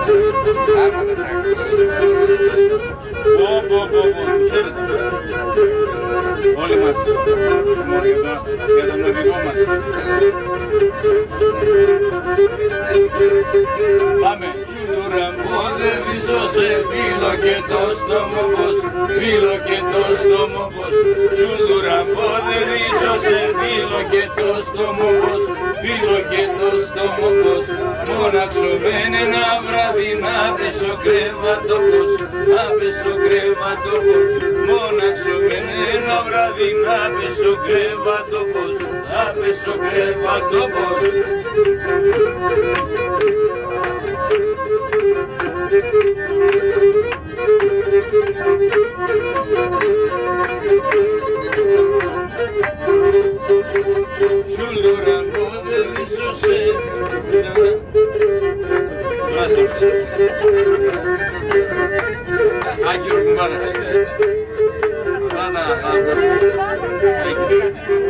Άμα δεν σ' ακούω. Όλοι μας. Για τον οδηγό μας. Πάμε. Τσουλουραμπόδευίζω σε φίλο και το στόμο πως, φίλο και το στόμο πως. Τσουλουραμπόδευίζω σε φίλο και το στόμο πως, φίλο και το στόμο πως. Μόναξο μένε ένα βράδυ να πέσω κρέβατο πως, να πέσω κρέβατο πως. Μόναξο μένε ένα βράδυ να πέσω κρέβατο πως, να πέσω κρέβατο πως. Τσουλουραμπόδευίζω σε Άγγελο κουμπάρα.